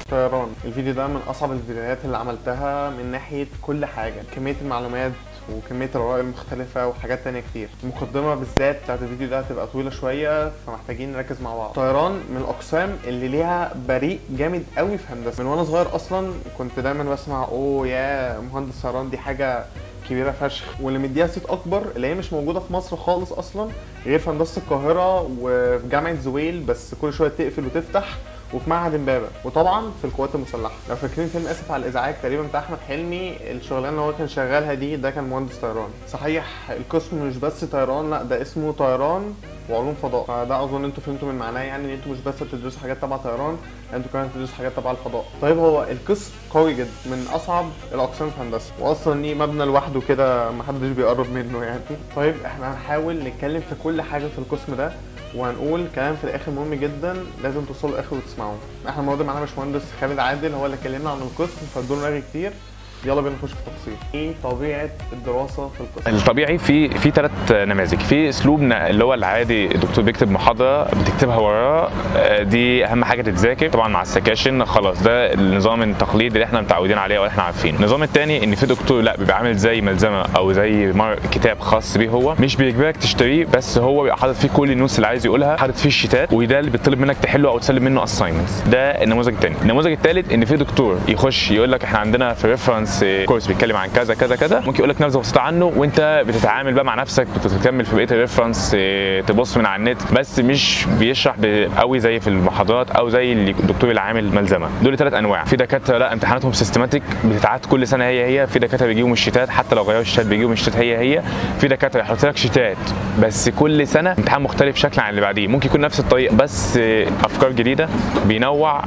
طيران. الفيديو ده من اصعب الفيديوهات اللي عملتها من ناحيه كل حاجه، كميه المعلومات وكميه الرؤى المختلفه وحاجات تانية كتير. المقدمه بالذات بتاعت الفيديو ده هتبقى طويله شويه، فمحتاجين نركز مع بعض. طيران من الاقسام اللي ليها بريق جامد قوي في هندسه. من وانا صغير اصلا كنت دايما بسمع اوه يا مهندس طيران، دي حاجه كبيره فشخ، واللي مديها صيت اكبر اللي هي مش موجوده في مصر خالص اصلا غير في هندسه القاهره وفي جامعه زويل، بس كل شويه تقفل وتفتح، وفي معهد امبابه، وطبعا في القوات المسلحه. لو فاكرين فيلم اسف على الازعاج تقريبا بتاع احمد حلمي، الشغلانه اللي هو كان شغالها دي ده كان مهندس طيران. صحيح القسم مش بس طيران، لا ده اسمه طيران وعلوم فضاء، فده اظن انتوا فهمتوا من معناه، يعني ان انتوا مش بس بتدرسوا حاجات تبع طيران، انتوا كمان بتدرسوا حاجات تبع الفضاء. طيب هو القسم قوي جدا، من اصعب الاقسام في هندسه، واصلا ليه مبنى لوحده كده محدش بيقرب منه يعني. طيب احنا هنحاول نتكلم في كل حاجه في القسم ده، وهنقول كلام في الاخر مهم جدا لازم توصلوا للاخر وتسمعوه. احنا النهارده معانا باشمهندس خالد عادل، هو اللي كلمنا عن القسم فادونا رغي كتير. يلا بينا نخش في التفاصيل. ايه طبيعه الدراسه في القسم؟ الطبيعي في 3 نماذج. في اسلوبنا اللي هو العادي، الدكتور بيكتب محاضره بتكتبها وراه، دي اهم حاجه تتذاكر طبعا مع السكاشن، خلاص ده النظام التقليدي اللي احنا متعودين عليه واحنا عارفين. النظام الثاني ان في دكتور لا بيبقى عامل زي ملزمه او زي كتاب خاص بيه، هو مش بيجبرك تشتريه، بس هو بيبقى حاطط فيه كل النوتس اللي عايز يقولها، حاطط فيه الشيتات، وده اللي بيطلب منك تحله او تسلم منه اساينمنتس. ده النموذج الثاني. النموذج الثالث ان في دكتور يخش يقول لك احنا عندنا في ريفرنس كورس بيتكلم عن كذا كذا كذا، ممكن يقول لك نبذه بسيطه عنه، وانت بتتعامل بقى مع نفسك، بتكمل في بقيه الريفرنس، تبص من على النت، بس مش بيشرح قوي زي في المحاضرات او زي الدكتور اللي عامل ملزمه. دول 3 انواع. في دكاتره لا امتحاناتهم سيستماتيك بتتعاد كل سنه هي، في دكاتره بيجيبوا من الشتات حتى لو غيروا الشتات بيجيبوا من الشتات هي، في دكاتره يحط لك شتات بس كل سنه امتحان مختلف شكلا عن اللي بعديه، ممكن يكون نفس الطريقه بس افكار جديده، بينوع،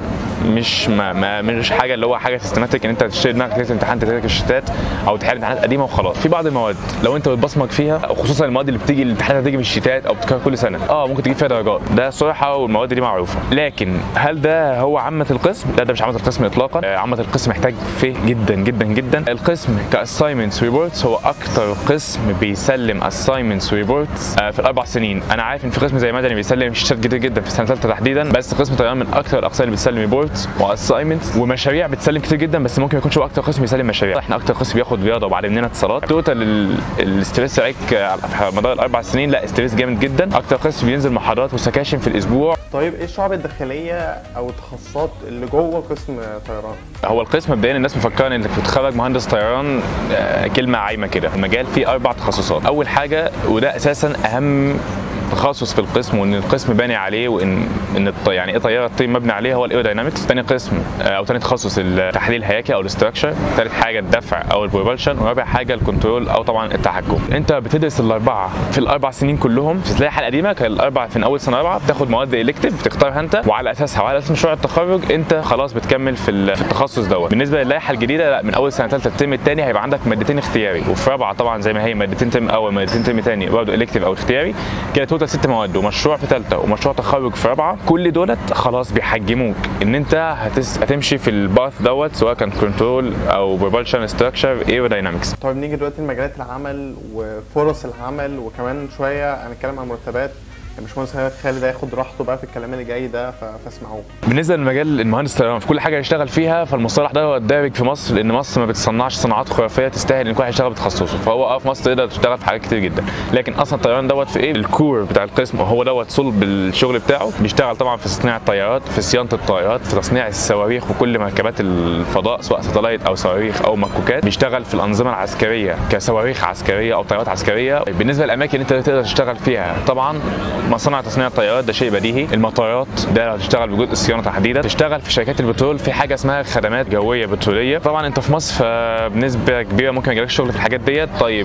مش حاجه اللي هو حاجه سيستماتيك ان انت تشتري دماغك تكتب امتحان تذاكر الشتات او تحل امتحانات قديمه وخلاص. في بعض المواد لو انت بتبصمج فيها، خصوصا المواد اللي بتيجي الامتحانات هتيجي من الشتات او بتكرر كل سنه، ممكن تجيب فيها درجات، ده صراحه والمواد دي معروفه. لكن هل ده هو عامه القسم؟ لا، ده مش عامه القسم اطلاقا. عامه القسم محتاج فيه جدا جدا جدا. القسم كاساينمنتس ريبورتس هو اكتر قسم بيسلم اساينمنتس ريبورتس في ال4 سنين. انا عارف ان في قسم زي مدني بيسلم شتات كتير جدا في سنه ثالثه تحديدا، بس قسم طيران من اكتر الاقسام اللي بتسلم ريبورتس واساينمنتس ومشاريع بتسلم كتير جدا، بس ممكن ما يكونش هو اكتر قسم بيسلم مشاريع. احنا اكتر قسم بياخد رياضه وبعلمنا اتصالات. توتال الاستريس عليك على مدار ال4 سنين لا استريس جامد جدا. اكتر قسم بينزل محاضرات وسكاشن في الاسبوع. طيب ايه الشعب الداخليه او التخصصات اللي جوه قسم طيران؟ هو القسم مبدئيا الناس مفكره انك بتتخرج مهندس طيران كلمه عايمه كده. المجال فيه 4 تخصصات. اول حاجه وده اساسا اهم تخصص في القسم، وان القسم باني عليه، وان يعني ايه طياره تطير مبني عليه، هو الايروداينامكس. ثاني قسم او ثاني تخصص التحليل الهياكل او الاستراكشر. ثالث حاجه الدفع او البروبلشن. ورابع حاجه الكنترول او طبعا التحكم. انت بتدرس ال4 في ال4 سنين كلهم. في الحلقه القديمه كان ال4 في اول سنه رابعه بتاخد مواد الكتيف بتختارها انت، وعلى اساسها وعلى اساس مشروع التخرج انت خلاص بتكمل في التخصص دوت. بالنسبه للائحه الجديده لا، من اول سنه ثالثه الترم الثاني هيبقى عندك مادتين اختياري، وفي رابعه طبعا زي ما هي مادتين ترم اول مادتين ترم ثاني برضه الكتيف او اختياري، كده توتال 6 مواد، ومشروع في ثالثه ومشروع تخرج في رابعه. كل دولت خلاص بيحجموك ان انت هتمشي في الباث دوت، سواء كان كنترول او بروبلشن ستراكشر ايروداينامكس. طيب نيجي دلوقتي لمجالات العمل وفرص العمل، وكمان شويه هنتكلم عن مرتبات. باشمهندس خالد هياخد راحته بقى في الكلام اللي جاي ده، فاسمعوه. بالنسبه لمجال المهندس طيران في كل حاجه يشتغل فيها، فالمصطلح ده هو دارج في مصر، لان مصر ما بتصنعش صناعات خرافيه تستاهل ان كل واحد يشتغل بتخصصه، فهو في مصر تقدر تشتغل في حاجات كتير جدا. لكن اصلا الطيران دوت في ايه؟ الكور بتاع القسم هو دوت صلب الشغل بتاعه. بيشتغل طبعا في تصنيع الطيارات، في صيانه الطيارات، في تصنيع الصواريخ وكل مركبات الفضاء سواء ساتلايت او صواريخ او مكوكات. بيشتغل في الانظمه العسكريه كصواريخ عسكريه او طيارات عسكريه. بالنسبه للاماكن اللي انت تقدر تشتغل فيها، طبعا مصانع تصنيع الطيارات ده شيء بديهي. المطارات ده هتشتغل بجزء الصيانه تحديدا. تشتغل في شركات البترول في حاجه اسمها خدمات جويه بتروليه. طبعا انت في مصر فبنسبه كبيره ممكن ما يجيلكش شغل في الحاجات ديت. طيب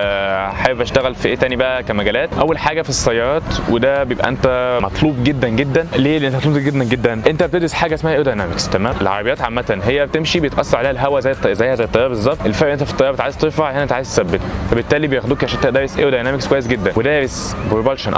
حابب اشتغل في ايه تاني بقى كمجالات؟ اول حاجه في السيارات، وده بيبقى انت مطلوب جدا جدا. ليه؟ لان انت مطلوب جدا جدا. انت بتدرس حاجه اسمها ايروداينامكس، تمام؟ العربيات عامه هي بتمشي بيتاثر عليها الهواء زيها زي الطياره بالظبط. الفرق انت في الطياره عايز ترفع، هنا انت عايز تثبت، فبالتالي بياخدوك عشان تدرس ايروداينامكس كويس جدا، ودارس بروبلشن او محركات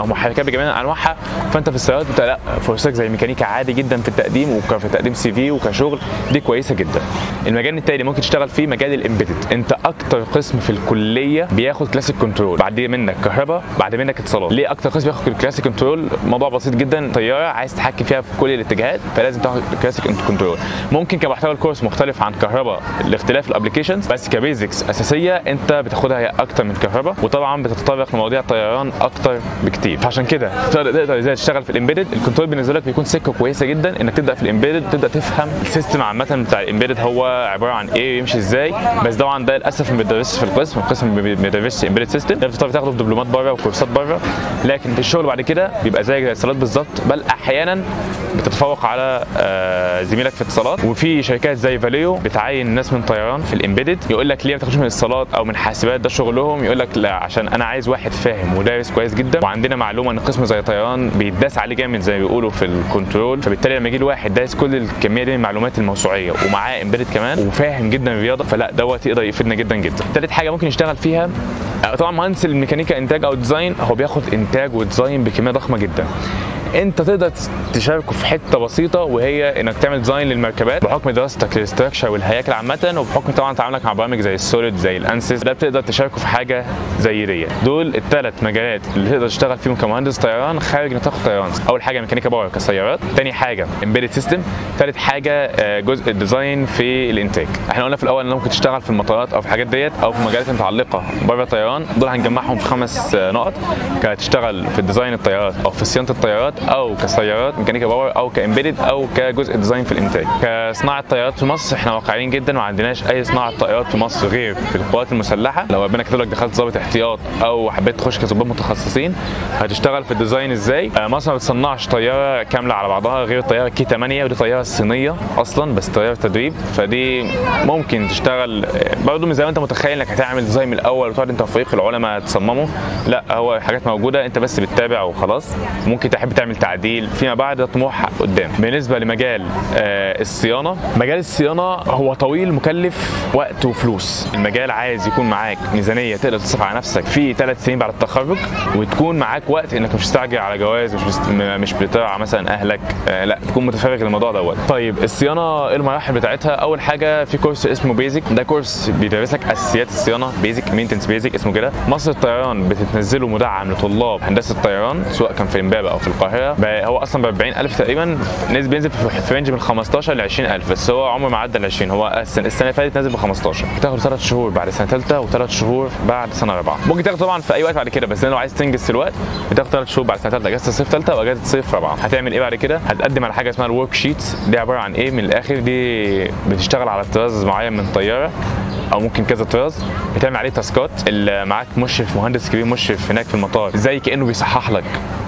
الشركات بجميع انواعها. فانت في السيارات انت لا، فرصتك زي ميكانيكا عادي جدا في التقديم، وفي تقديم سي في وكشغل دي كويسه جدا. المجال التاني ممكن تشتغل فيه مجال الامبيدد. انت اكتر قسم في الكليه بياخد كلاسيك كنترول، بعد منك كهرباء، بعد منك اتصالات. ليه اكتر قسم بياخد كلاسيك كنترول؟ موضوع بسيط جدا، طياره عايز تتحكم فيها في كل الاتجاهات فلازم تاخد كلاسيك كنترول. ممكن كمحتوى الكورس مختلف عن كهرباء لاختلاف الابلكيشنز، بس كبيزكس اساسيه انت بتاخدها هي اكتر من كهرباء، وطبعا بتتطرق لمواضيع الطيران اكتر بكتير. فعشان كده تقدر ازاي تشتغل في الامبيدد. الكنترول بالنسبه لك بيكون سكه كويسه جدا انك تبدا في الامبيدد، تبدا تفهم السيستم عامه بتاع الامبيدد هو عباره عن ايه ويمشي ازاي. بس طبعا ده للاسف ما بيدرسش في القسم ما بيدرسش امبيدد سيستم، ده بتضطر تاخده في دبلومات بره وكورسات بره، لكن في الشغل بعد كده بيبقى زي الاتصالات بالظبط، بل احيانا بتتفوق على زميلك في اتصالات. وفي شركات زي فاليو بتعين ناس من طيران في الامبيدد، يقول لك ليه ما تاخدش من اتصالات او من حاسبات، ده شغلهم. يقول لك لا، عشان انا عايز واحد فاهم ودارس كويس جدا، وعندنا معلومه ان قسم زي طيران بيتداس عليه جامد زي ما بيقولوا في الكنترول، فبالتالي لما يجي له واحد دارس كل الكميه دي من المعلومات الموسوعيه ومعاه امبيدد كمان وفاهم جدا الرياضه، فلا دوت يقدر يفيدنا جدا جدا. ثالث حاجه ممكن يشتغل فيها طبعا مهندس الميكانيكا انتاج او ديزاين، هو بياخد انتاج وديزاين بكميه ضخمه جدا. انت تقدر تشاركه في حته بسيطه، وهي انك تعمل ديزاين للمركبات بحكم دراستك للاستراكشر والهياكل عامه، وبحكم طبعا تعاملك مع برامج زي السوليد زي الانسيس، ده بتقدر تشاركه في حاجه زي دي. دول الثلاث مجالات اللي تقدر تشتغل فيهم كمهندس طيران خارج نطاق الطيران. اول حاجه ميكانيكا باور كسيارات، ثاني حاجه امبيدد سيستم، ثالث حاجه جزء الديزاين في الانتاج. احنا قلنا في الاول ان ممكن تشتغل في المطارات او في الحاجات ديت او في مجالات متعلقه بره الطيران. دول هنجمعهم في 5 نقط، كتشتغل في الديزاين الطيارات او في صيانه الطيارات او كسيارات ميكانيكا باور او كامبيدد او كجزء ديزاين في الانتاج. كصناعه طيارات في مصر احنا واقعيين جدا، ما عندناش اي صناعه طيارات في مصر غير في القوات المسلحه. لو ربنا كتب لك دخلت ضابط احتياط او حبيت تخش كظباط متخصصين هتشتغل في الديزاين ازاي. مصر ما بتصنعش طياره كامله على بعضها غير الطياره كي 8، ودي طياره صينيه اصلا بس طياره تدريب، فدي ممكن تشتغل برضه مش زي ما انت متخيل انك هتعمل ديزاين من الاول وتقعد انت وفريق العلماء تصممه. لا، هو حاجات موجوده انت بس بتتابع وخلاص. ممكن تحب تعمل تعديل فيما بعد، ده طموح قدام. بالنسبه لمجال الصيانه، مجال الصيانه هو طويل مكلف وقت وفلوس. المجال عايز يكون معاك ميزانيه تقدر تصرف على نفسك في 3 سنين بعد التخرج، وتكون معاك وقت انك مش مستعجل على جواز، مش بترعى مثلا اهلك، لا تكون متفرغ للموضوع دوت. طيب الصيانه ايه المراحل بتاعتها؟ اول حاجه في كورس اسمه بيزك، ده كورس بيدرسك اساسيات الصيانه، بيزك مينتنس بيزك اسمه كده. مصر الطيران بتنزله مدعم لطلاب هندسه الطيران سواء كان في امبابه او في القاهره. هو اصلا ب 40,000 تقريبا، بينزل في رينج من 15 ل 20,000، بس هو عمره ما عدى ال 20. هو السنه اللي فاتت نازل ب 15. بتاخد 3 شهور بعد سنه ثالثه و3 شهور بعد سنه رابعه. ممكن تاخد طبعا في اي وقت بعد كده، بس لو عايز تنجز في الوقت بتاخد 3 شهور بعد سنه ثالثه، اجازه الصيف ثالثه واجازه الصيف رابعه. هتعمل ايه بعد كده؟ هتقدم على حاجه اسمها الورك شيت. دي عباره عن ايه من الاخر؟ دي بتشتغل على طراز معين من طياره او ممكن كذا طراز، بتعمل عليه تاسكات. اللي معاك مشرف مهندس كبير مشرف هناك في المطار، زي كانه بيصحح لك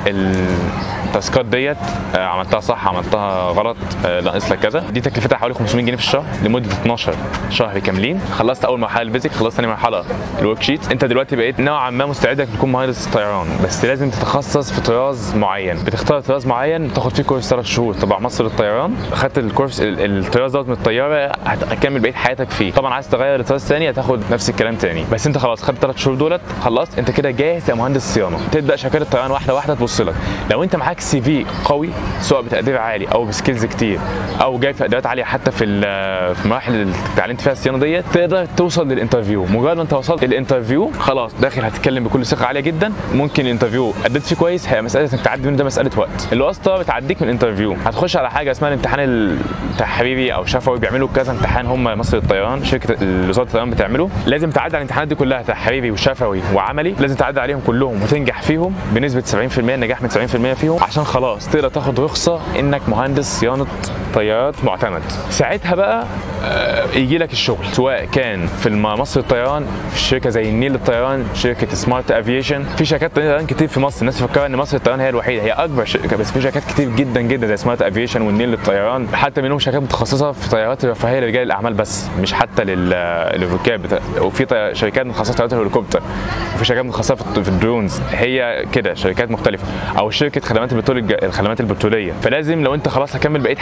التاسكات ديت، عملتها صح عملتها غلط، ناقص لك كذا. دي تكلفتها حوالي 500 جنيه في الشهر لمده 12 شهر كاملين. خلصت اول مرحله البيزك، خلصت ثاني مرحله الورك شيت. انت دلوقتي بقيت نوعا ما مستعد انك تكون مهندس طيران، بس لازم تتخصص في طراز معين. بتختار طراز معين تاخد فيه كورس 3 شهور تبع مصر للطيران. اخدت الكورس الطراز دوت من الطياره هتكمل بقيه حياتك فيه. طبعا عايز تغير لطراز ثاني هتاخد نفس الكلام تاني، بس انت خلاص خدت 3 شهور دولت، خلصت انت كده جاهز يا مهندس صيانه. تبدا شركات الطيران واحده واحده تبص لك. لو انت معاك سي في قوي سواء بتقدير عالي او بسكيلز كتير او جايب تقديرات عاليه حتى في مراحل اللي اتعلمت فيها الصيانه ديت، تقدر توصل للانترفيو. مجرد ما انت وصلت للانترفيو خلاص داخل هتتكلم بكل ثقه عاليه جدا. ممكن الانترفيو اديت فيه كويس، هي مساله انك تعدي منه، ده مساله وقت. الواسطه بتعديك من الانترفيو، هتخش على حاجه اسمها الامتحان التحريري او شفوي. بيعملوا كذا امتحان هم مصر للطيران، شركه وزاره الطيران بتعمله. لازم تعدي على الامتحانات دي كلها، تحريري وشفوي وعملي، لازم تعدي عليهم كلهم وتنجح فيهم بنسبه 70%، النجاح من 70% فيهم، عشان خلاص تقدر تاخد رخصه انك مهندس صيانه طيارات معتمد. ساعتها بقى يجي لك الشغل، سواء كان في مصر للطيران، في شركه زي النيل للطيران، شركه سمارت افيشن. في شركات طيران كتير في مصر، الناس فاكره ان مصر للطيران هي الوحيده، هي اكبر شركه، بس في شركات كتير جدا جدا زي سمارت افيشن والنيل للطيران. حتى منهم شركات متخصصه في طيارات الرفاهيه لرجال الاعمال بس، مش حتى للركاب. وفي شركات متخصصه في طيارات الهليكوبتر، وفي شركات متخصصه في الدرونز. هي كده شركات مختلفه، او شركه خدمات البترول، الخدمات البتروليه. فلازم لو انت خلاص هكمل بقيه حياتك في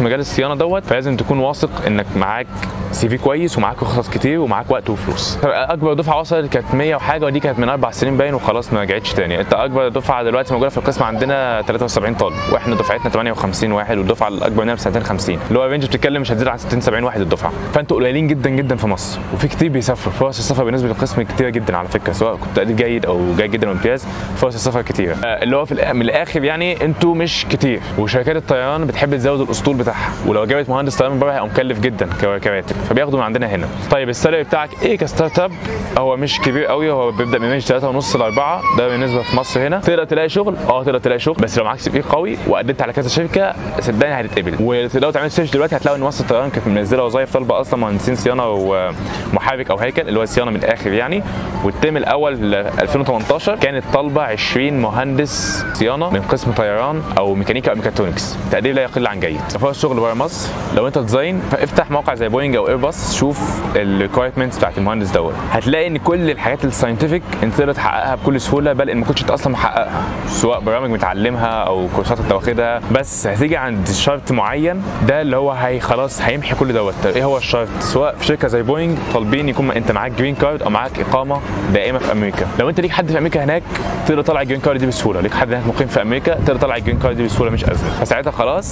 مجال الصيانه دوت، فلازم تكون واثق انك معاك CV كويس ومعاك رخص كتير ومعاك وقت وفلوس. اكبر دفعه وصلت كانت 100 وحاجه، ودي كانت من 4 سنين باين وخلاص ما رجعتش تاني. انت اكبر دفعه دلوقتي موجوده في القسم عندنا 73 طالب، واحنا دفعتنا 58 واحد، والدفعه الاكبر مننا بسنتين 50، اللي هو رينج بتتكلم مش هتزيد عن 60 70 واحد الدفعه. فانتوا قليلين جدا جدا في مصر، وفي كتير بيسافروا. فرص السفر بالنسبه للقسم كتيره جدا على فكره، سواء كنت تقدير جيد او جيد جدا وامتياز، فرص السفر كتيره. اللي هو من الاخر يعني انتوا مش كتير، وشركات الطيران بتحب تزود الاسطول بتاعها، ولو جابت مهندس طيران من بره هيبقى مكلف جدا كراتب، فبياخدوا من عندنا هنا. طيب السالري بتاعك ايه كستارت اب؟ هو مش كبير قوي، هو بيبدا من 3.5 ل 4. ده بالنسبه في مصر هنا. تقدر تلاقي شغل، تقدر تلاقي شغل، بس لو معاك CV قوي وقدمت على كذا شركه صدقني هتتقبل. ولو تعمل سيرش دلوقتي هتلاقوا ان مصر الطيران كانت منزله وظايف طالبه اصلا مهندسين صيانه ومحرك او هيكل، اللي هو الصيانه من الاخر يعني. والترم الاول 2018 كانت طالبه 20 مهندس صيانه من قسم طيران او ميكانيكا او ميكاترونكس، تقدير لا يقل عن جيد. فرص شغل بره مصر لو انت ديزاين، فافتح موقع زي بوينج او ايرباص، شوف الريكوايرمنتس بتاعت المهندس دوت، هتلاقي ان كل الحاجات الساينتفك انت تقدر تحققها بكل سهوله، بل ان ما كنتش انت اصلا محققها، سواء برامج متعلمها او كورسات انت واخدها. بس هتيجي عند شرط معين، ده اللي هو خلاص هيمحي كل دوت. ايه هو الشرط؟ سواء في شركه زي بوينج طالبين يكون انت معاك جرين كارد او معاك اقامه دائمه في امريكا. لو انت ليك حد في امريكا هناك تقدر تطلع الجرين كارد دي بسهوله، ليك حد هناك مقيم في امريكا تقدر تطلع الجرين كارد دي بسهوله مش ازمه. فساعتها خلاص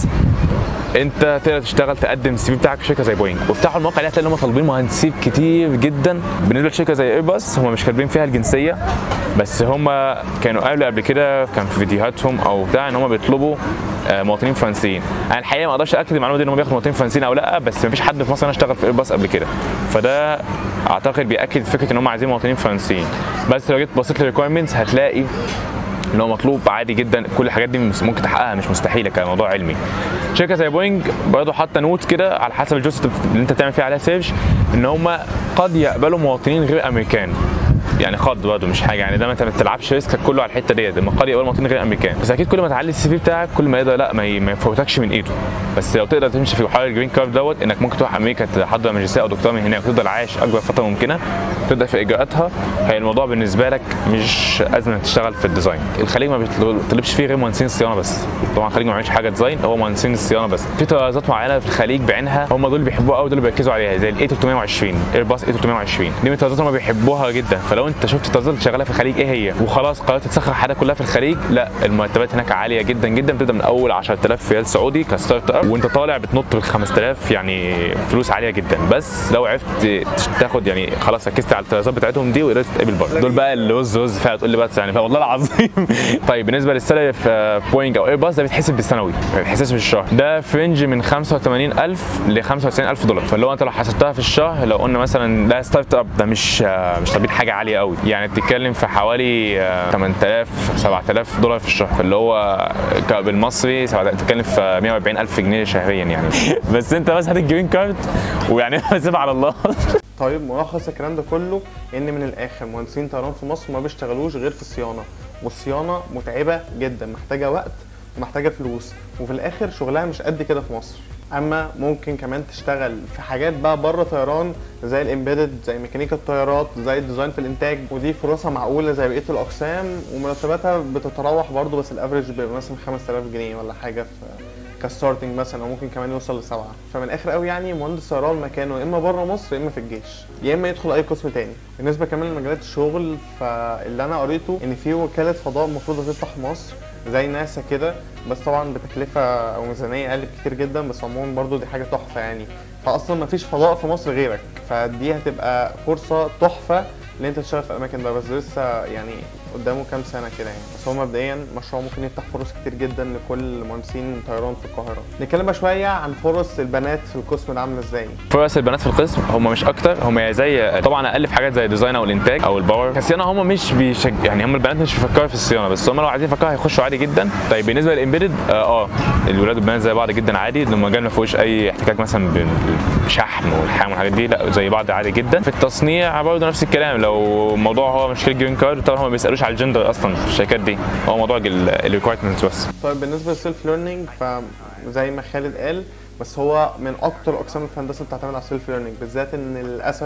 انت تقدر تشتغل، تقدم CV بتاعك في شركه زي بوينج. وافتحوا الموقع ده هتلاقي ان هم طالبين مهندسين كتير جدا. بالنسبه لشركه زي ايرباص هم مش كاتبين فيها الجنسيه، بس هم كانوا قالوا قبل كده كان في فيديوهاتهم او بتاع ان هم بيطلبوا مواطنين فرنسيين. انا الحقيقه ما اقدرش اكد المعلومه دي ان هم بياخدوا مواطنين فرنسيين او لا، بس ما فيش حد في مصر انا اشتغل في ايرباص قبل كده، فده اعتقد بياكد فكره ان هم عايزين مواطنين فرنسيين. بس لو جيت بصيت للريكويرمنتس هتلاقي ان هو مطلوب عادي جدا. كل الحاجات دي ممكن تحققها، مش مستحيله كموضوع علمي. شركه زي بوينج برضه حاطه نوت كده على حسب الجوست اللي انت بتعمل فيها عليها سيرش، ان هم قد يقبلوا مواطنين غير امريكان. يعني خد برضه مش حاجه، يعني ده ما انت ما تلعبش ريسكك كله على الحته ديت، لما قد يقبل مواطنين غير امريكان. بس اكيد كل ما تعلي الCV بتاعك كل ما يقدر لا ما يفوتكش من ايده. بس لو تقدر تمشي في حوار الجرين كارد دوت، انك ممكن تروح امريكا تحضر ماجستير او دكتوراه من هناك وتفضل عايش اكبر فتره ممكنه، تبدا في اجراءاتها، هي الموضوع بالنسبه لك مش ازمه انك تشتغل في الديزاين. الخليج ما بيطلبش فيه غير مهندسين الصيانه بس. طبعا الخليج ما بيعملش حاجه ديزاين، هو مهندسين الصيانه بس. في طرازات معينه في الخليج بعينها هم دول اللي بيحبوها قوي، دول اللي بيركزوا عليها، زي A320 ايرباص A320 دي من الطرازات هم بيحبوها جدا. فلو انت شفت طرازات شغاله في الخليج ايه هي وخلاص قررت تسخر حياتك كلها في الخليج، لا المرتبات هناك عاليه جدا جدا، بتبدا من اول 10000 ريال سعودي كستارت اب، وانت طالع بتنط بال 5000، يعني فلوس عاليه جدا. بس لو عرفت تاخد يعني خلاص ركزت على الطرازات بتاعتهم دي وقدرت تتقبل بره، دول بقى اللي وز فيها تقول لي بس يعني والله العظيم. طيب بالنسبه للسالري في بوينج او ايرباص ده بيتحسب بالسنوي، ما بيتحسبش بالشهر. ده في رينج من 85000 ل 95000 دولار. فاللي هو انت لو حسبتها في الشهر، لو قلنا مثلا ده ستارت اب، ده مش طالبين حاجه عاليه قوي، يعني بتتكلم في حوالي 8000 7000 دولار في الشهر، اللي هو بالمصري بتتكلم في 140000 جنيه شهريا يعني. بس انت بس هات الجرين كارد ويعني سيبها على الله. طيب ملخص الكلام ده كله ان من الاخر مهندسين طيران في مصر ما بيشتغلوش غير في الصيانه، والصيانه متعبه جدا، محتاجه وقت ومحتاجه فلوس، وفي الاخر شغلها مش قد كده في مصر. اما ممكن كمان تشتغل في حاجات بقى بره طيران زي الامبيدد، زي ميكانيكا الطيارات، زي الديزاين في الانتاج، ودي فرصها معقوله زي بقيه الاقسام، ومرتباتها بتتراوح برضه، بس الافريج بيبقى مثلا 5000 جنيه ولا حاجه في كستارتنج مثلا، او ممكن كمان يوصل ل7. فمن الاخر قوي يعني مهندس طيران مكانه يا اما بره مصر يا اما في الجيش، يا اما يدخل اي قسم تاني. بالنسبه كمان لمجالات الشغل، فاللي انا قريته ان في وكاله فضاء المفروض هتفتح في مصر زي ناسا كده، بس طبعا بتكلفه او ميزانيه اقل كتير جدا، بس عموما برضو دي حاجه تحفه يعني. فاصلا مفيش فضاء في مصر غيرك، فدي هتبقى فرصه تحفه ان انت تشتغل في الاماكن ده، بس لسه يعني قدامه كام سنه كده يعني. بس هو مبدئيا مشروع ممكن يفتح فرص كتير جدا لكل مهندسين طيران في القاهره. نتكلم بقى شويه عن فرص البنات في القسم ده عامله ازاي. فرص البنات في القسم هم مش اكتر، هم زي طبعا اقل في حاجات زي الديزاين او الانتاج او الباور. الصيانه هم مش يعني هم البنات مش بيفكروا في الصيانه، بس هم لو عايزين يفكروا هيخشوا عادي جدا. طيب بالنسبه للامبيدد الولاد والبنات زي بعض جدا عادي، المجال ما فيهوش اي احتكاك مثلا بالشحن والحام والحاجات دي، لا زي بعض عادي جدا. في التصنيع برضه نفس الكلام، لو الموضوع هو مشكله جرين كارد طبعا هم ما بيسالوش على الجندر اصلا في الشركات دي، هو موضوع الريكوايرمنتس بس. طيب بالنسبه للسيلف ليرنينج، فزي ما خالد قال، بس هو من اكتر اقسام الهندسه بتعتمد على السيلف ليرنينج، بالذات ان للاسف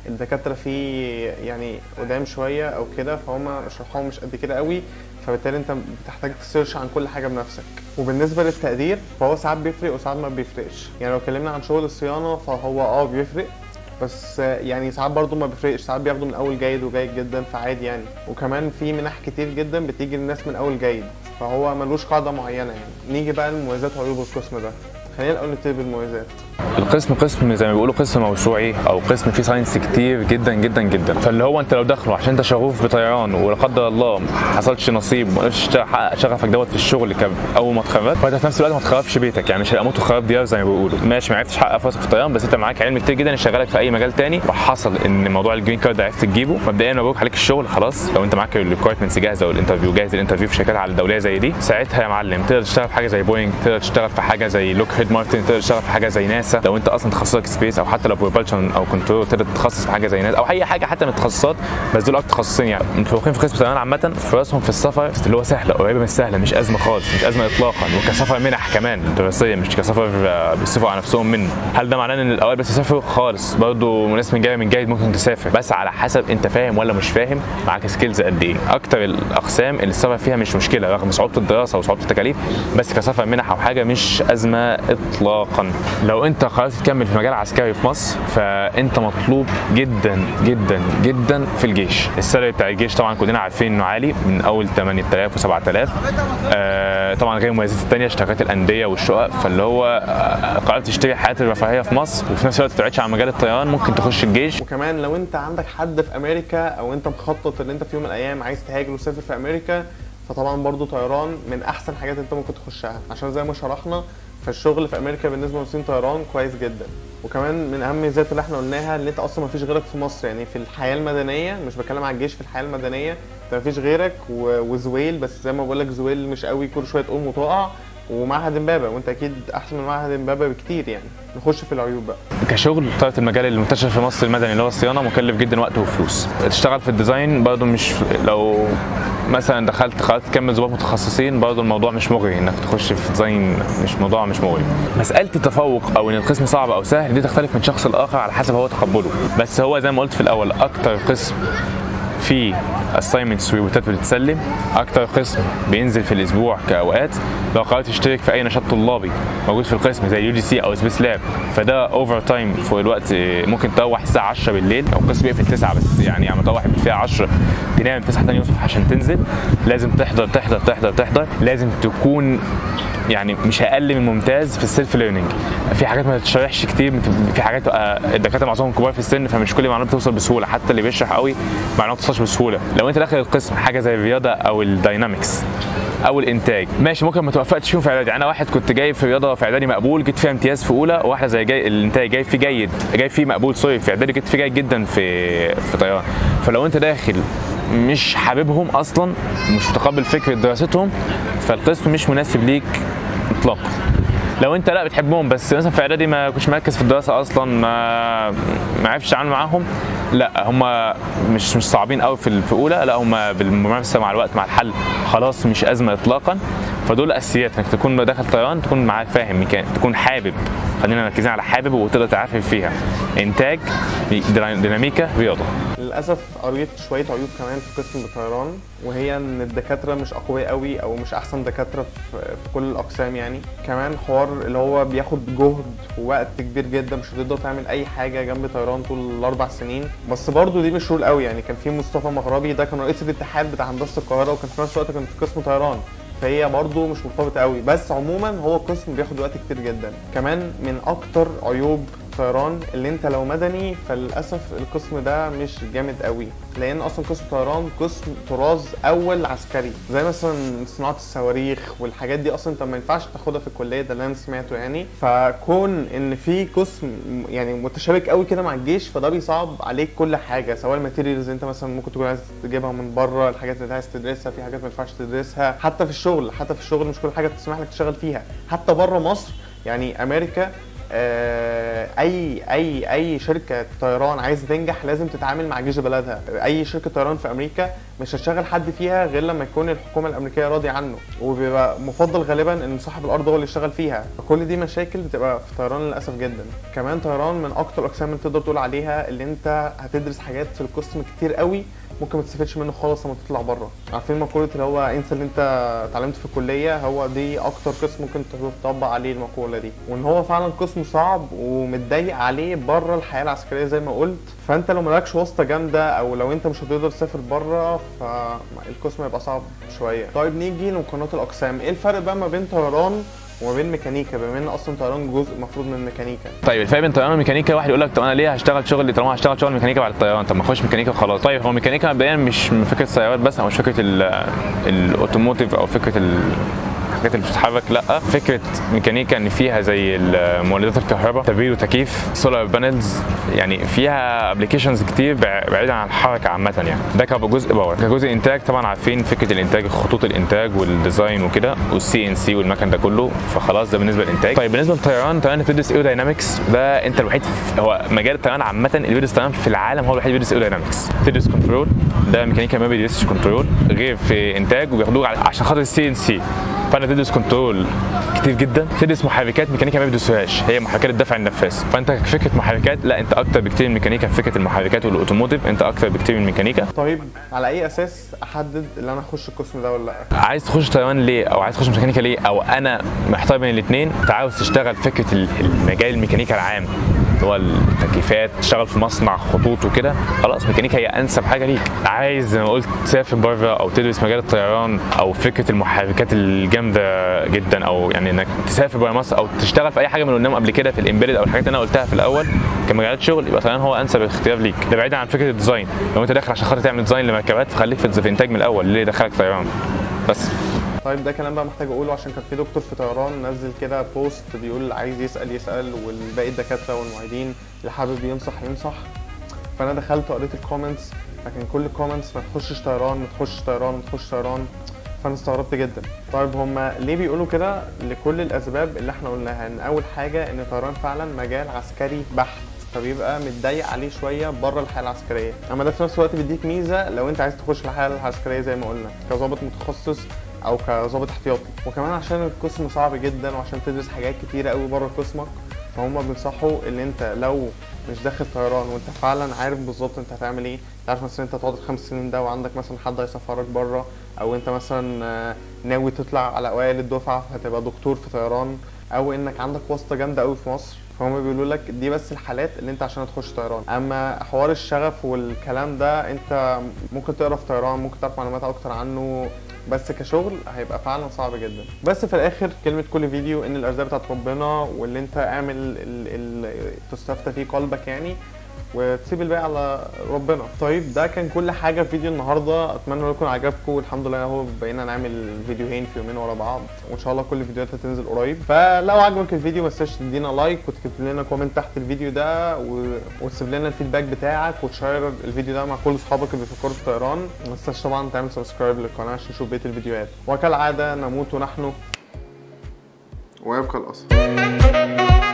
الدكاتره فيه يعني قدام شويه او كده، فهم شرحهم مش قد كده قوي، فبالتالي انت بتحتاج تسيرش عن كل حاجه بنفسك. وبالنسبه للتقدير فهو ساعات بيفرق وساعات ما بيفرقش. يعني لو اتكلمنا عن شغل الصيانه فهو بيفرق، بس يعني ساعات برضو ما بيفرقش، ساعات بياخدوا من اول جيد وجيد جدا فعادي يعني. وكمان في منح كتير جدا بتيجي للناس من اول جيد، فهو ملوش قاعده معينه يعني. نيجي بقى لمميزات وعيوب القسم ده. خلينا الاول نبتدي بالمميزات. القسم قسم زي ما بيقولوا قسم موسوعي او قسم فيه ساينس كتير جدا جدا جدا، فاللي هو انت لو داخله عشان انت شغوف بطيران ولا قدر الله ما حصلش نصيب ما قدرتش تحقق شغفك دوت في الشغل اول ما اتخرجت، فانت في نفس الوقت ما تخربش بيتك، يعني مش هيموت وخراب ديار زي ما بيقولوا. ماشي ما عرفتش تحقق فرصك في الطيران، بس انت معاك علم كتير جدا يشغلك في اي مجال تاني، وحصل ان موضوع الجرين كارد عرفت تجيبه، مبدئيا مبروك عليك الشغل خلاص. لو انت معاك الريكويرمنتس جاهزه والانترفيو جاهز، الانترفيو في شركات على الدوليه زي دي، ساعتها يا معلم تقدر تشتغل في حاجه زي بوينج، تقدر تشتغل في حاجه زي لوك هيد مارتن، تقدر تشتغل في حاجه زي ناسا. لو انت اصلا تخصصك سبيس، او حتى لو بروبلشن او كنترول تقدر تتخصص في حاجه زي ناسا او اي حاجه حتى من التخصصات، بس دول اكتر تخصصين يعني متفوقين في قسم الطيران عامه. فرصهم في السفر اللي هو سهله، قريبه من السهله، مش ازمه خالص، مش ازمه اطلاقا، وكسفر منح كمان دراسيه، مش كسفر بيصرفوا على نفسهم منه. هل ده معناه ان الاوائل بس يسافروا؟ خالص، برضه ناس من جيد ممكن تسافر، بس على حسب انت فاهم ولا مش فاهم، معاك سكيلز قد ايه. اكتر الاقسام اللي السفر فيها مش مشكله رغم صعوبه الدراسه وصعوبه التكاليف، بس كسفر منح او حاجه مش ازمه اطلاقا. لو انت قررت تكمل في مجال عسكري في مصر فانت مطلوب جدا جدا جدا في الجيش. السالري بتاع الجيش طبعا كلنا عارفين انه عالي، من اول 8000 و7000. طبعا غير المميزات الثانيه، اشتراكات الانديه والشقق، فاللي هو قررت تشتري حياه الرفاهيه في مصر وفي نفس الوقت ما تبعدش عن مجال الطيران، ممكن تخش الجيش. وكمان لو انت عندك حد في امريكا او انت مخطط ان انت في يوم من الايام عايز تهاجر وتسافر في امريكا، فطبعا برضو طيران من احسن حاجات انت ممكن تخشها، عشان زي ما شرحنا فالشغل في امريكا بالنسبه لمصريين طيران كويس جدا. وكمان من اهم الميزات اللي احنا قلناها ان انت اصلا مفيش غيرك في مصر، يعني في الحياه المدنيه، مش بتكلم على الجيش، في الحياه المدنيه انت مفيش غيرك وزويل، بس زي ما بقول لك زويل مش قوي، كل شويه تقوم وتقع، ومعهد امبابه، وانت اكيد احسن من معهد امبابه بكتير يعني. نخش في العيوب بقى. كشغل طريقه المجال اللي منتشر في مصر المدني اللي هو الصيانه مكلف جدا وقت وفلوس. تشتغل في الديزاين برضه مش، لو مثلا دخلت خلاص تكمل ضباط متخصصين برضه الموضوع مش مغري انك تخش في ديزاين، مش موضوع مش مغري. مساله التفوق او ان القسم صعب او سهل دي تختلف من شخص لاخر على حسب هو تقبله، بس هو زي ما قلت في الاول اكتر قسم في assignments وريبورتات بتتسلم، اكتر قسم بينزل في الاسبوع كاوقات. لو قررت تشترك في اي نشاط طلابي موجود في القسم زي UGC او سبيس لاب، فده اوفر تايم فوق الوقت، ممكن تروح الساعه 10 بالليل، او القسم بيقفل 9 بس يعني عم تروح فيها 10 تنام 9 ثاني يوم الصبح عشان تنزل. لازم تحضر تحضر تحضر تحضر، لازم تكون يعني مش اقل من ممتاز في السيلف ليرنينج. في حاجات ما تتشرحش كتير، في حاجات الدكاتره معظمهم كبار في السن، فمش كل المعلومات بتوصل بسهوله، حتى اللي بيشرح قوي معلومات ما بتوصلش بسهوله. لو انت داخل القسم حاجه زي الرياضه او الداينامكس او الانتاج، ماشي ممكن ما توفقتش فيهم في اعدادي. انا واحد كنت جايب في الرياضه في اعدادي مقبول، جبت فيها امتياز في اولى، وواحده زي الانتاج جايب فيه جيد، جايب فيه مقبول سوري في اعدادي، جبت فيه جيد جدا في طيران. فلو انت داخل مش حاببهم اصلا، مش متقبل فكره دراستهم، فالقسم مش مناسب ليك اطلاقا. لو انت لا بتحبهم بس مثلا في اعدادي ما كنتش مركز في الدراسه اصلا، ما عرفتش اتعامل معاهم، لا هم مش صعبين قوي في اولى، لا هم بالممارسه مع الوقت مع الحل خلاص مش ازمه اطلاقا. فدول اساسيات انك تكون داخل طيران، تكون معاك فاهم ميكانيك، تكون حابب، خلينا مركزين على حابب وتقدر تعافر فيها، انتاج، ديناميكا، رياضه. للاسف قريت شويه عيوب كمان في قسم الطيران، وهي ان الدكاتره مش اقوياء قوي او مش احسن دكاتره في كل الاقسام يعني. كمان حوار اللي هو بياخد جهد ووقت كبير جدا، مش هتقدر تعمل اي حاجه جنب طيران طول الاربع سنين. بس برضو دي مش رول قوي يعني. كان في مصطفى مغربي، ده كان رئيس الاتحاد بتاع هندسه القاهره، وكان في نفس الوقت كان في قسم طيران، فهي برضو مش مرتبطه قوي. بس عموما هو قسم بياخد وقت كتير جدا. كمان من اكتر عيوب طيران اللي انت لو مدني فللاسف القسم ده مش جامد قوي، لان اصلا قسم طيران قسم طراز اول عسكري، زي مثلا صناعه الصواريخ والحاجات دي اصلا انت ما ينفعش تاخدها في الكليه، ده اللي انا سمعته يعني. فكون ان في قسم يعني متشابك قوي كده مع الجيش، فده بيصعب عليك كل حاجه، سواء الماتيريالز انت مثلا ممكن تكون عايز تجيبها من بره، الحاجات اللي عايز تدرسها، في حاجات ما ينفعش تدرسها، حتى في الشغل مش كل حاجه تسمح لك تشتغل فيها، حتى بره مصر يعني امريكا اي شركه طيران عايزه تنجح لازم تتعامل مع جيش بلدها. اي شركه طيران في امريكا مش هتشغل حد فيها غير لما يكون الحكومه الامريكيه راضيه عنه، وبيبقى مفضل غالبا ان صاحب الارض هو اللي يشتغل فيها. فكل دي مشاكل بتبقى في طيران للاسف جدا. كمان طيران من اكتر الاقسام اللي تقدر تقول عليها اللي انت هتدرس حاجات في القسم كتير قوي ممكن ما تستفادش منه خالص لما تطلع بره. عارفين مقوله اللي هو انسى اللي انت اتعلمته في الكليه؟ هو دي اكتر قسم ممكن تطبق عليه المقوله دي، وان هو فعلا قسم صعب ومتضايق عليه بره الحياه العسكريه زي ما قلت. فانت لو مالكش واسطه جامده او لو انت مش هتقدر تسافر بره فالقسم هيبقى صعب شويه. طيب نيجي لمقارنات الاقسام. ايه الفرق بقى ما بين طيران وما بين ميكانيكا، بما ان اصلا طيران جزء المفروض من ميكانيكا؟ طيب الفرق بين طيران وميكانيكا، واحد يقول لك طب انا ليه هشتغل شغل طالما هشتغل شغل ميكانيكا بعد الطيران؟ طب ما اخش ميكانيكا وخلاص. طيب هو ميكانيكا مبدئيا مش من فكره السيارات بس، او مش فكره الاوتوموتيف او فكره الحاجات اللي بتتحرك، لا، فكره ميكانيكا ان فيها زي مولدات الكهرباء، تبريد وتكييف، سولار بانلز، يعني فيها ابلكيشنز كتير بعيدا عن الحركه عامه. يعني ده كجزء باور. كجزء انتاج طبعا عارفين فكره الانتاج، خطوط الانتاج والديزاين وكده والسي ان سي والمكن ده كله، فخلاص ده بالنسبه للانتاج. طيب بالنسبه للطيران، انت بتدرس ايروداينامكس، ده انت الوحيد هو مجال الطيران عامه اللي بيدرس طيران في العالم، هو الوحيد اللي بيدرس ايروداينامكس. تدرس كنترول، ده ميكانيكا ما بيدرسش كنترول غير في انتاج، وبياخدوه عشان خاطر السي ان سي. فانا تدرس كنترول كتير جدا. تدرس محركات ميكانيكا ما بيدرسوهاش، هي محركات الدفع النفاث. فانت فكره محركات، لا انت اكتر بكتير من ميكانيكا في فكره المحركات والاوتوموتيف، انت اكتر بكتير من ميكانيكا. طيب على اي اساس احدد ان انا اخش القسم ده ولا لا؟ عايز تخش طيران ليه، او عايز تخش ميكانيكا ليه، او انا محتار بين الاثنين. انت عاوز تشتغل فكره المجال الميكانيكا العام اللي هو التكييفات، تشتغل في مصنع خطوط وكده، خلاص ميكانيكا هي انسب حاجه ليك. عايز زي ما قلت تسافر بره او تدرس مجال الطيران او فكره المحركات الجامده جدا، او يعني انك تسافر بره مصر او تشتغل في اي حاجه من قدام قبل كده في الامبيدد او الحاجات اللي انا قلتها في الاول كمجالات شغل، يبقى طيران هو انسب اختيار ليك. ده بعيدا عن فكره الديزاين. لو انت داخل عشان خاطر تعمل ديزاين لمركبات فخليك في انتاج من الاول، ليه دخلك طيران بس. طيب ده كلام بقى محتاج اقوله، عشان كان في دكتور في طيران نزل كده بوست بيقول عايز يسال والباقي الدكاتره والمعيدين اللي حابب ينصح. فانا دخلت قريت الكومنتس، لكن كل الكومنتس ما تخشش طيران ما تخشش طيران ما تخشش طيران. فانا استغربت جدا. طيب هما ليه بيقولوا كده؟ لكل الاسباب اللي احنا قلناها. ان اول حاجه ان طيران فعلا مجال عسكري بحت، فبيبقى متضايق عليه شويه بره الحياه العسكريه. اما ده في نفس الوقت بيديك ميزه لو انت عايز تخش الحياه العسكريه زي ما قلنا كظابط متخصص او كظابط احتياطي. وكمان عشان القسم صعب جدا وعشان تدرس حاجات كتيره قوي بره قسمك، فهم بينصحوا ان انت لو مش داخل طيران وانت فعلا عارف بالظبط انت هتعمل ايه، تعرف مثلا انت تقعد ال5 سنين ده وعندك مثلا حد هيسفرك بره، او انت مثلا ناوي تطلع على اوائل الدفعه هتبقى دكتور في طيران، او انك عندك واسطه جامده قوي في مصر، فهم بيقولوا لك دي بس الحالات اللي انت عشان تخش طيران. اما حوار الشغف والكلام ده انت ممكن تقرا في طيران، ممكن تعرف معلومات اكتر عنه، بس كشغل هيبقى فعلا صعب جدا. بس في الاخر كلمه كل فيديو ان الارزاق بتاعت ربنا، واللي انت اعمل تستفتى فيه قلبك يعني، وتسيب الباقي على ربنا. طيب ده كان كل حاجه في فيديو النهارده، اتمنى يكون عجبكم. الحمد لله اهو بقينا نعمل فيديوهين في يومين ورا بعض، وان شاء الله كل الفيديوهات هتنزل قريب. فلو عجبك الفيديو ما تنساش تدينا لايك وتكتب لنا كومنت تحت الفيديو ده وتسيب لنا الفيدباك بتاعك، وتشير الفيديو ده مع كل اصحابك اللي بيفكروا في الطيران. ما تنساش طبعا تعمل سبسكرايب للقناه عشان تشوف بقيه الفيديوهات. وكالعاده نموت ونحن ويبقى الاصل.